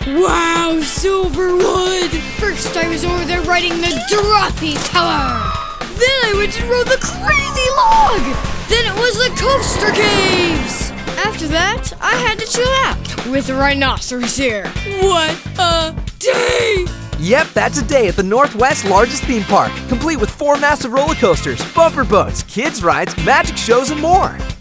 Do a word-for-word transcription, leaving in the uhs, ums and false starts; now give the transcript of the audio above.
Wow, Silverwood! First I was over there riding the Droppy Tower. Then I went and rode the Crazy Log. Then it was the Coaster Caves. After that, I had to chill out with the rhinoceros here. What a day! Yep, that's a day at the Northwest's largest theme park, complete with four massive roller coasters, bumper boats, kids rides, magic shows, and more.